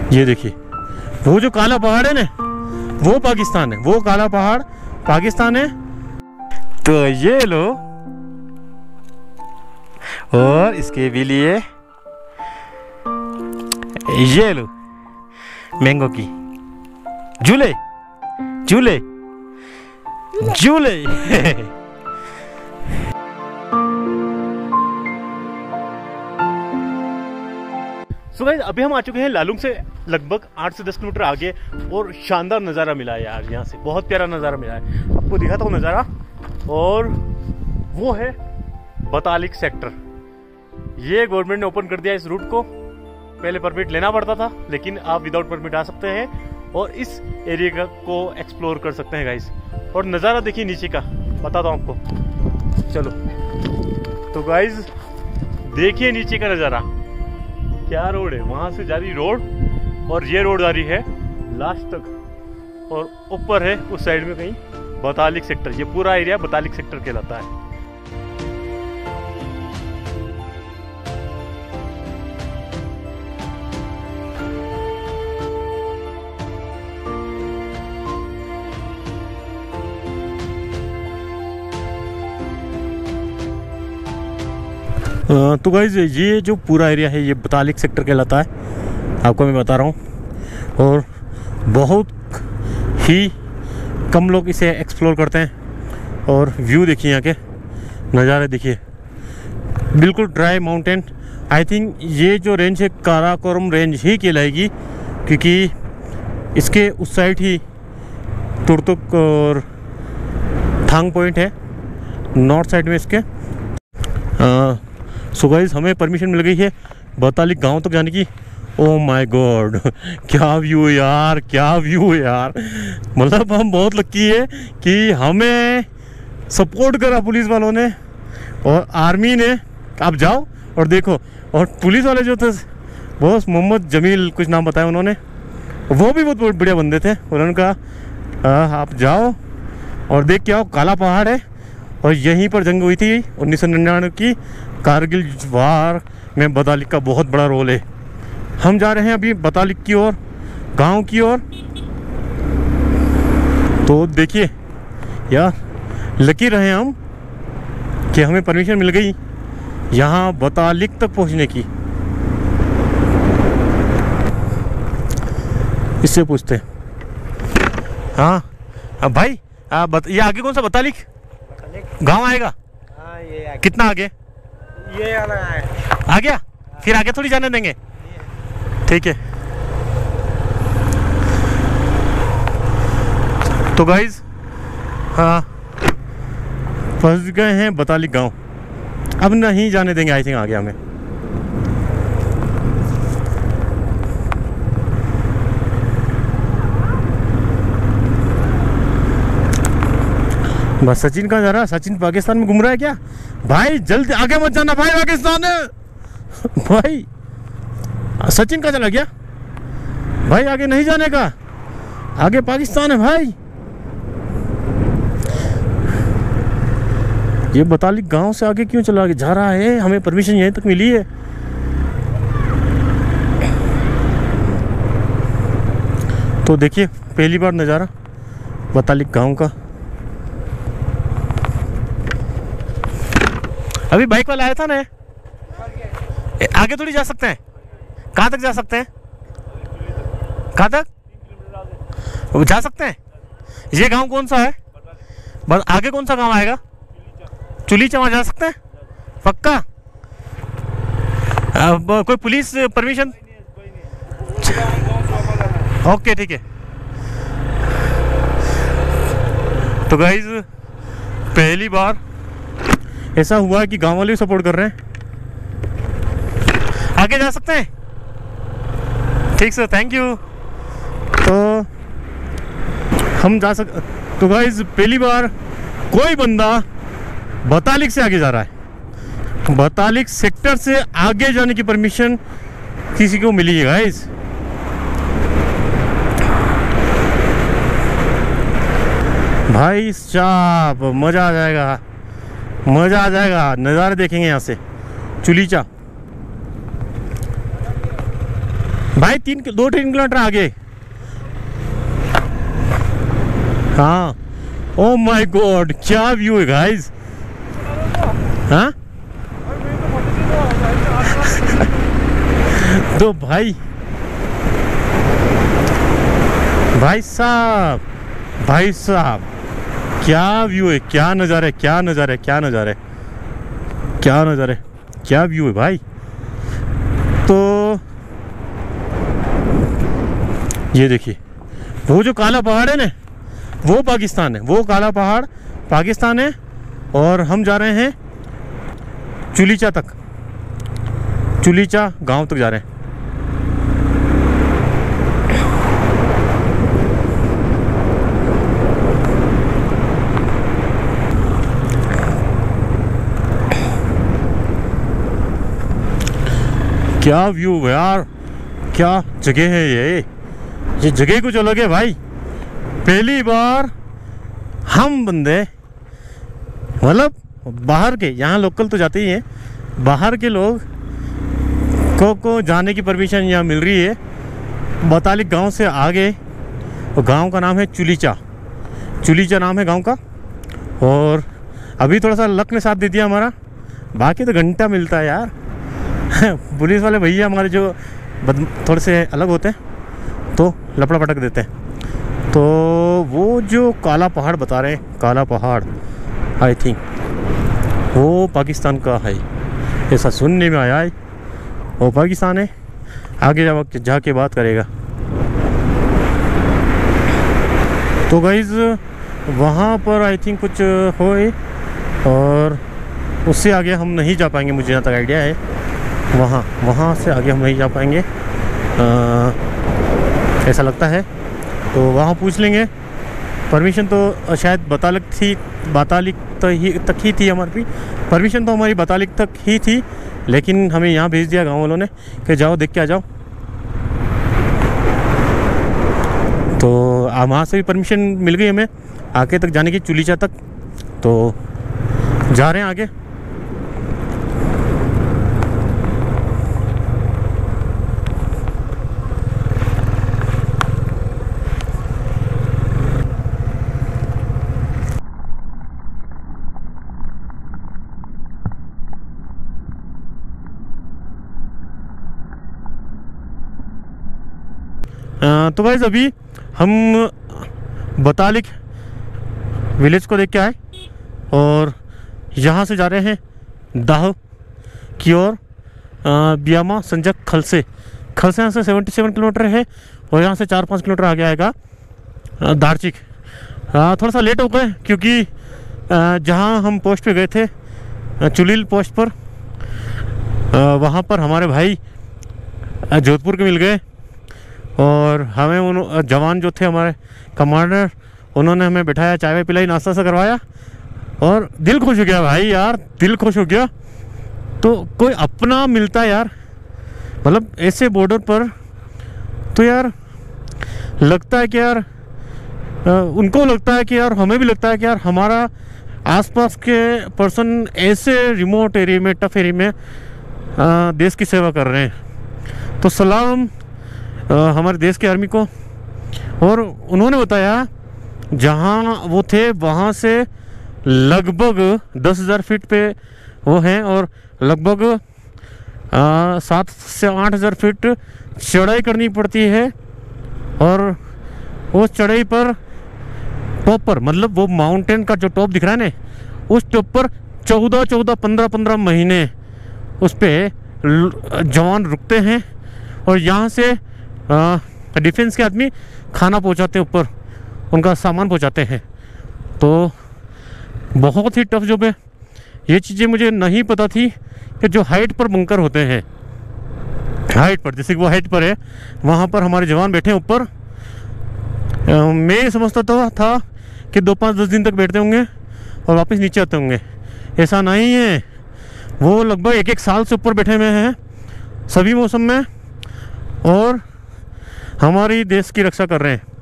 ये देखिए, वो जो काला पहाड़ है ना, वो पाकिस्तान है, वो काला पहाड़ पाकिस्तान है। तो ये लो, और इसके भी लिए ये लो मैंगो की झूले झूले झूले। सो गाइस, अभी हम आ चुके हैं लालुंग से लगभग 8 से 10 किलोमीटर आगे, और शानदार नज़ारा मिला है यार। यहाँ से बहुत प्यारा नज़ारा मिला है, आपको दिखाता हूँ नज़ारा। और वो है बतालिक सेक्टर। ये गवर्नमेंट ने ओपन कर दिया इस रूट को। पहले परमिट लेना पड़ता था, लेकिन आप विदाउट परमिट आ सकते हैं और इस एरिया को एक्सप्लोर कर सकते हैं गाइस। और नज़ारा देखिए नीचे का, बताता हूँ आपको, चलो। तो गाइस देखिए नीचे का नज़ारा, क्या रोड है, वहां से जा रही रोड, और ये रोड जा रही है लास्ट तक, और ऊपर है उस साइड में कहीं बतालिक सेक्टर। ये पूरा एरिया बतालिक सेक्टर कहलाता है। तो गाइस, ये जो पूरा एरिया है ये बतालिक सेक्टर कहलाता है, आपको मैं बता रहा हूँ। और बहुत ही कम लोग इसे एक्सप्लोर करते हैं। और व्यू देखिए, यहाँ के नज़ारे देखिए, बिल्कुल ड्राई माउंटेन। आई थिंक ये जो रेंज है काराकोरम रेंज ही कहलाएगी, क्योंकि इसके उस साइड ही तुर्तुक और थांग पॉइंट है, नॉर्थ साइड में इसके। सो गाइस, हमें परमिशन मिल गई है बतालिक गांव तक जाने की। ओह माय गॉड, क्या व्यू यार, क्या व्यू यार। मतलब हम बहुत लकी है कि हमें सपोर्ट करा पुलिस वालों ने और आर्मी ने। आप जाओ और देखो। और पुलिस वाले जो थे, बॉस मोहम्मद जमील कुछ नाम बताया उन्होंने, वो भी बहुत बढ़िया बंदे थे। उन्होंने कहा आप जाओ और देख के आओ, काला पहाड़ है, और यहीं पर जंग हुई थी 1999 की। कारगिल वार में बतालिक का बहुत बड़ा रोल है। हम जा रहे हैं अभी बतालिक की ओर, गांव की ओर। तो देखिए यार, लकी रहे हम कि हमें परमिशन मिल गई यहाँ बतालिक तक पहुँचने की। इससे पूछते हाँ भाई, ये आगे कौन सा बतालिक गांव आएगा? हाँ, ये आगे। कितना आगे? ये वाला है। आ गया? फिर आगे थोड़ी जाने देंगे। ठीक है। तो गाइज, हाँ, फंस गए हैं बतालिक गांव, अब नहीं जाने देंगे। आई थिंक आ गया हमें। बस सचिन कहाँ जा रहा है? सचिन पाकिस्तान में घूम रहा है क्या? भाई जल्दी आगे मत जाना भाई, पाकिस्तान है भाई। सचिन कहाँ चला गया भाई? आगे नहीं जाने का, आगे पाकिस्तान है भाई। ये बतालिक गांव से आगे क्यों चला जा रहा है? हमें परमिशन यहीं तक मिली है। तो देखिए पहली बार नज़ारा बतालिक गांव का। अभी बाइक वाला आया था ना, आगे थोड़ी जा सकते हैं। कहाँ तक जा सकते हैं? कहाँ तक जा सकते हैं? ये गांव कौन सा है? बस आगे कौन सा गांव आएगा? चुलीचा, वहाँ जा सकते हैं पक्का? अब कोई पुलिस परमिशन? ओके ठीक है। तो गाइज, पहली बार ऐसा हुआ है कि गांव वाले सपोर्ट कर रहे हैं। आगे जा सकते हैं? ठीक सर, थैंक यू। तो हम जा सकते। तो गाइस, पहली बार कोई बंदा बतालिक से आगे जा रहा है। बतालिक सेक्टर से आगे जाने की परमिशन किसी को मिली है गाइस। भाई साहब, मज़ा आ जाएगा, मज़ा आ जाएगा। नज़ारे देखेंगे यहाँ से चुलीचा। भाई 2-3 किलोमीटर आगे। हाँ, ओ माय गॉड, क्या व्यू है गाइस। हाँ तो भाई साहब क्या व्यू है, क्या नज़ारा है, क्या नज़ारा है, क्या नज़ारा है, क्या नज़ारा है, क्या व्यू है भाई। तो ये देखिए, वो जो काला पहाड़ है ना, वो पाकिस्तान है, वो काला पहाड़ पाकिस्तान है। और हम जा रहे हैं चुलीचा तक, चुलीचा गांव तक जा रहे हैं। क्या व्यू है यार, क्या जगह है ये जगह कुछ अलग है भाई। पहली बार हम बंदे, मतलब बाहर के, यहाँ लोकल तो जाते ही हैं, बाहर के लोग को जाने की परमिशन यहाँ मिल रही है। बतालिक गांव से आगे, और गांव का नाम है चुलीचा, चुलीचा नाम है गांव का। और अभी थोड़ा सा लक ने साथ दे दिया हमारा, बाकी तो घंटा मिलता है यार। पुलिस वाले भैया हमारे जो थोड़े से अलग होते हैं तो लपड़ा पटक देते हैं। तो वो जो काला पहाड़ बता रहे हैं, काला पहाड़ आई थिंक वो पाकिस्तान का है, ऐसा सुनने में आया है। वो पाकिस्तान है, आगे जाके बात करेगा। तो गाइज़ वहाँ पर आई थिंक कुछ होए, और उससे आगे हम नहीं जा पाएंगे, मुझे जहाँ तक आइडिया है। वहाँ से आगे हम नहीं जा पाएंगे ऐसा लगता है। तो वहाँ पूछ लेंगे, परमिशन तो शायद बतालिक तक ही थी हमारी परमिशन, तो हमारी बतालिक तक ही थी, लेकिन हमें यहाँ भेज दिया गांव वालों ने कि जाओ देख के आ जाओ। तो वहाँ से भी परमिशन मिल गई हमें आगे तक जाने की, चुलीचा तक। तो जा रहे हैं आगे। तो गाइस अभी हम बतालिक विलेज को देख के आए, और यहाँ से जा रहे हैं दाह की ओर, बियामा संजक खलसे यहाँ से 77 किलोमीटर है, और यहाँ से 4-5 किलोमीटर आगे आएगा दारचिक। थोड़ा सा लेट हो गए क्योंकि जहाँ हम पोस्ट पे गए थे, चुलील पोस्ट पर, वहाँ पर हमारे भाई जोधपुर के मिल गए, और हमें उन जवान जो थे हमारे कमांडर, उन्होंने हमें बिठाया, चाय वाय पिलाई, नाश्ता सा करवाया, और दिल खुश हो गया भाई यार, दिल खुश हो गया। तो कोई अपना मिलता है यार, मतलब ऐसे बॉर्डर पर तो यार लगता है कि यार उनको लगता है कि यार, हमें भी लगता है कि यार हमारा आसपास के पर्सन ऐसे रिमोट एरिया में, टफ एरिया में देश की सेवा कर रहे हैं। तो सलाम हमारे देश के आर्मी को। और उन्होंने बताया जहाँ वो थे वहाँ से लगभग 10,000 फीट पे वो हैं, और लगभग 7 से 8,000 फीट चढ़ाई करनी पड़ती है। और उस चढ़ाई पर टॉप पर, मतलब वो माउंटेन का जो टॉप दिख रहा है ना, उस टॉप पर 15 महीने उस पर जवान रुकते हैं, और यहाँ से डिफेंस के आदमी खाना पहुँचाते हैं, ऊपर उनका सामान पहुँचाते हैं। तो बहुत ही टफ जॉब है। ये चीज़ें मुझे नहीं पता थी कि जो हाइट पर बंकर होते हैं, हाइट पर, जैसे कि वो हाइट पर है, वहाँ पर हमारे जवान बैठे हैं ऊपर। मैं समझता था कि 2-5-10 दिन तक बैठते होंगे और वापस नीचे आते होंगे। ऐसा नहीं है, वो लगभग 1-1 साल से ऊपर बैठे हुए हैं सभी मौसम में, और हमारी देश की रक्षा कर रहे हैं।